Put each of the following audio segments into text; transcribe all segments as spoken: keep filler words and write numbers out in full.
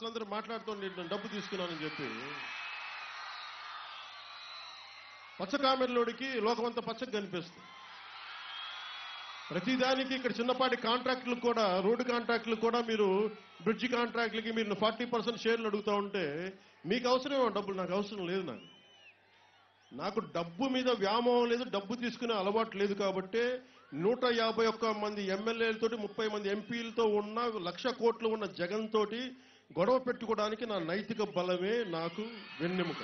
అందరూ మాట్లాడుతూ నేను డబ్బు తీసుకున్నానని చెప్పి పచ్చ కామెర్లోడికి లోకమంతా పచ్చగా కనిపిస్తుంది. ప్రతిదానికి ఇక్కడ చిన్నపాటి కాంట్రాక్టులకు కూడా, రోడ్డు కాంట్రాక్టులకు కూడా మీరు బ్రిడ్జి కాంట్రాక్టులకి మీరు ఫార్టీ పర్సెంట్ షేర్లు అడుగుతూ ఉంటే మీకు అవసరమేమో డబ్బులు, నాకు అవసరం లేదు. నాకు నాకు డబ్బు మీద వ్యామోహం లేదు, డబ్బు తీసుకునే అలవాటు లేదు. కాబట్టి నూట యాభై ఒక్క మంది ఎమ్మెల్యేలతోటి ముప్పై మంది ఎంపీలతో ఉన్న లక్ష కోట్లు ఉన్న జగన్ తోటి గొడవ పెట్టుకోవడానికి నా నైతిక బలమే నాకు వెన్నెముక.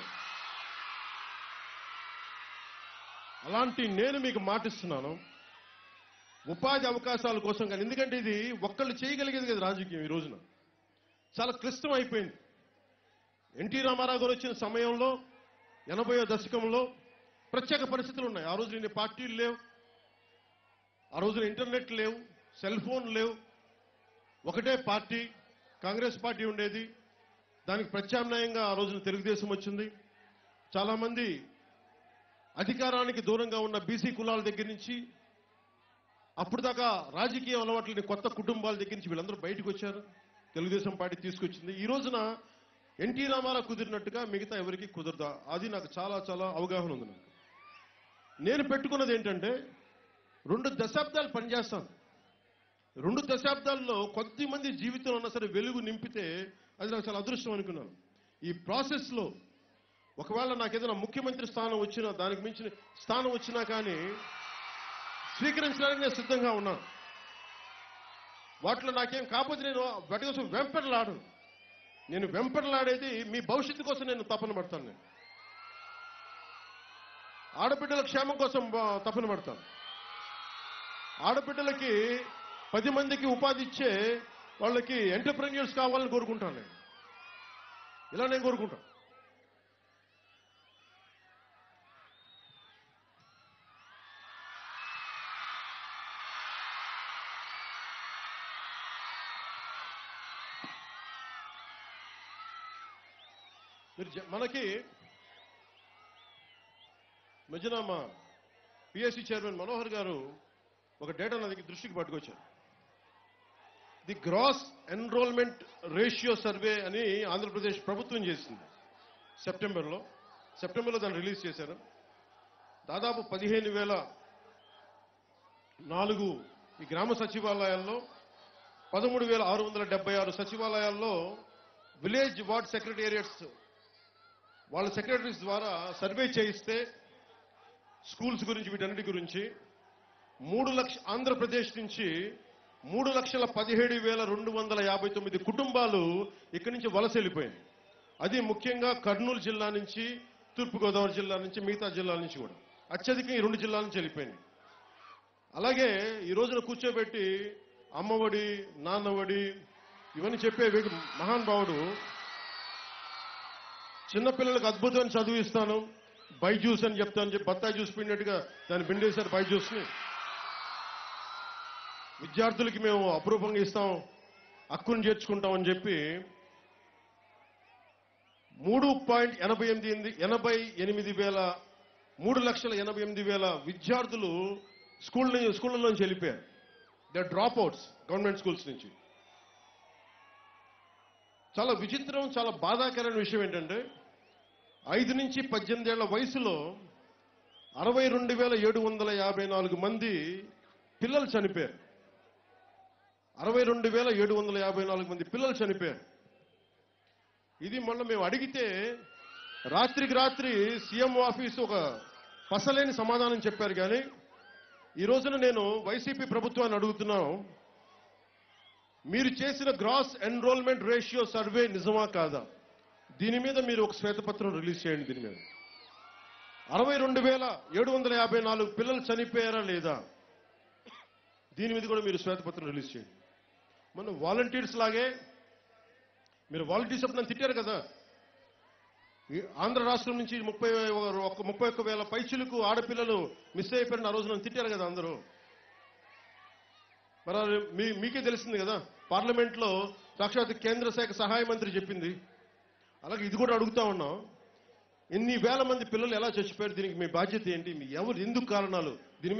అలాంటి నేను మీకు మాటిస్తున్నాను, ఉపాధి అవకాశాల కోసం కానీ. ఎందుకంటే ఇది ఒక్కళ్ళు చేయగలిగేది కదా రాజకీయం. ఈ రోజున చాలా క్లిష్టం అయిపోయింది. ఎన్టీ రామారావు గారు వచ్చిన సమయంలో ఎనభైవ దశకంలో ప్రత్యేక పరిస్థితులు ఉన్నాయి. ఆ రోజున ఇన్ని పార్టీలు లేవు, ఆ రోజున ఇంటర్నెట్ లేవు, సెల్ ఫోన్ లేవు. ఒకటే పార్టీ కాంగ్రెస్ పార్టీ ఉండేది. దానికి ప్రత్యామ్నాయంగా ఆ రోజున తెలుగుదేశం వచ్చింది. చాలా మంది అధికారానికి దూరంగా ఉన్న బీసీ కులాల దగ్గర నుంచి అప్పుడు దాకా రాజకీయ అలవాట్లని కొత్త కుటుంబాల దగ్గర నుంచి వీళ్ళందరూ బయటకు వచ్చారు. తెలుగుదేశం పార్టీ తీసుకొచ్చింది. ఈ రోజున ఎన్టీ రామారావు కుదిరినట్టుగా మిగతా ఎవరికి కుదరదా, అది నాకు చాలా చాలా అవగాహన ఉంది. నాకు నేను పెట్టుకున్నది ఏంటంటే రెండు దశాబ్దాలు పనిచేస్తాను. రెండు దశాబ్దాల్లో కొద్ది మంది జీవితంలో ఉన్నా సరే వెలుగు నింపితే అది నాకు చాలా అదృష్టం అనుకున్నాను. ఈ ప్రాసెస్లో ఒకవేళ నాకు ఏదైనా ముఖ్యమంత్రి స్థానం వచ్చినా, దానికి మించిన స్థానం వచ్చినా కానీ స్వీకరించడానికి నేను సిద్ధంగా ఉన్నాను. వాటిలో నాకేం కాకపోతే నేను వాటి కోసం వెంపర్లాడు. నేను వెంపర్లాడేది మీ భవిష్యత్తు కోసం నేను తపన పడతాను. నేను ఆడబిడ్డల క్షేమం కోసం తపన పడతాను. ఆడబిడ్డలకి పది మందికి ఉపాధి ఇచ్చే వాళ్ళకి ఎంటర్ప్రెన్యూర్స్ కావాలని కోరుకుంటాను. నేను ఇలా నేను కోరుకుంటాను. మీరు మనకి మధ్యన మా పిఎస్సి చైర్మన్ మనోహర్ గారు ఒక డేటా నా దగ్గర దృష్టికి పట్టుకొచ్చారు. The gross enrolment ratio survey అని ఆంధ్రప్రదేశ్ ప్రభుత్వం చేసింది సెప్టెంబర్లో. సెప్టెంబర్లో దాన్ని రిలీజ్ చేశారు. దాదాపు పదిహేను వేల నాలుగు ఈ గ్రామ సచివాలయాల్లో, పదమూడు వేల ఆరు వందల డెబ్బై ఆరు సచివాలయాల్లో విలేజ్ వార్డ్ సెక్రటేరియట్స్ వాళ్ళ సెక్రటరీస్ ద్వారా సర్వే చేయిస్తే స్కూల్స్ గురించి, వీటన్నిటి గురించి మూడు లక్ష ఆంధ్రప్రదేశ్ నుంచి మూడు లక్షల పదిహేడు వేల రెండు వందల యాభై తొమ్మిది కుటుంబాలు ఇక్కడి నుంచి వలస వెళ్ళిపోయింది. అది ముఖ్యంగా కర్నూలు జిల్లా నుంచి, తూర్పుగోదావరి జిల్లా నుంచి, మిగతా జిల్లాల నుంచి కూడా అత్యధికంగా ఈ రెండు జిల్లాల నుంచి వెళ్ళిపోయింది. అలాగే ఈ రోజున కూర్చోబెట్టి అమ్మఒడి, నాన్నఒడి ఇవన్నీ చెప్పే మహానుభావుడు చిన్నపిల్లలకు అద్భుతమైన చదువు ఇస్తాను, బైజూస్ అని చెప్తాను చెప్పి బత్తాయి జ్యూస్ పిండినట్టుగా దాన్ని పిండేశారు. బైజూస్ని విద్యార్థులకి మేము అపురూపంగా ఇస్తాం, హక్కును చేర్చుకుంటామని చెప్పి మూడు పాయింట్ ఎనభై ఎనిమిది ఎనభై ఎనిమిది వేల మూడు లక్షల ఎనభై ఎనిమిది వేల విద్యార్థులు స్కూల్ స్కూళ్ళలోంచి వెళ్ళిపోయారు. They dropouts government schools నుంచి. చాలా విచిత్రం, చాలా బాధాకరమైన విషయం ఏంటంటే ఐదు నుంచి పద్దెనిమిది ఏళ్ల వయసులో అరవై రెండు వేల ఏడు వందల యాభై నాలుగు మంది పిల్లలు చనిపోయారు. అరవై రెండు వేల ఏడు వందల యాభై నాలుగు మంది పిల్లలు చనిపోయారు. ఇది మొన్న మేము అడిగితే రాత్రికి రాత్రి సీఎం ఆఫీసు ఒక పసలేని సమాధానం చెప్పారు. కానీ ఈ రోజున నేను వైసీపీ ప్రభుత్వాన్ని అడుగుతున్నాను, మీరు చేసిన గ్రాస్ ఎన్రోల్మెంట్ రేషియో సర్వే నిజమా కాదా? దీని మీద మీరు ఒక శ్వేతపత్రం రిలీజ్ చేయండి. దీని మీద అరవై రెండు వేల ఏడు వందల యాభై నాలుగు పిల్లలు చనిపోయారా లేదా, దీని మీద కూడా మీరు శ్వేతపత్రం రిలీజ్ చేయండి. మన వాలంటీర్స్ లాగే మీరు వాలంటీర్స్ అప్పుడు నన్ను తిట్టారు కదా. ఆంధ్ర రాష్ట్రం నుంచి ముప్పై ముప్పై ఒక్క వేల పైచులకు ఆడపిల్లలు మిస్ అయిపోయిన ఆ రోజు నన్ను తిట్టారు కదా అందరూ. మరి మీ మీకే తెలిసింది కదా, పార్లమెంట్లో సాక్షాత్ కేంద్ర శాఖ సహాయ మంత్రి చెప్పింది. అలాగే ఇది కూడా అడుగుతా ఉన్నాం, ఇన్ని వేల మంది పిల్లలు ఎలా చచ్చిపోయారు, దీనికి మీ బాధ్యత ఏంటి, మీ ఎవరు, ఎందుకు కారణాలు, దీని